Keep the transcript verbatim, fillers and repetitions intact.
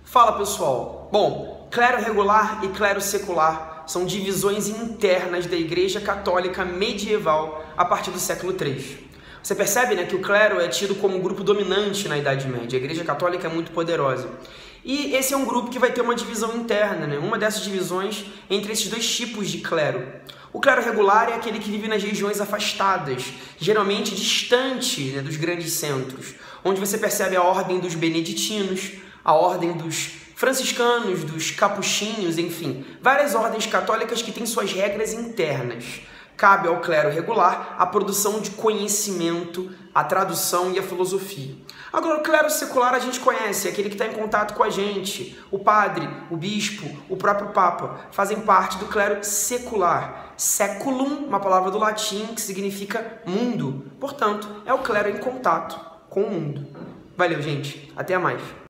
Fala pessoal! Bom, clero regular e clero secular são divisões internas da Igreja Católica medieval a partir do século três. Você percebe, né, que o clero é tido como um grupo dominante na Idade Média. A Igreja Católica é muito poderosa. E esse é um grupo que vai ter uma divisão interna, né? Uma dessas divisões entre esses dois tipos de clero. O clero regular é aquele que vive nas regiões afastadas, geralmente distante, né, dos grandes centros, onde você percebe a ordem dos beneditinos, a ordem dos franciscanos, dos capuchinhos, enfim, várias ordens católicas que têm suas regras internas. Cabe ao clero regular a produção de conhecimento, a tradução e a filosofia. Agora, o clero secular a gente conhece, é aquele que está em contato com a gente. O padre, o bispo, o próprio papa fazem parte do clero secular. Seculum, uma palavra do latim que significa mundo. Portanto, é o clero em contato com o mundo. Valeu, gente. Até mais.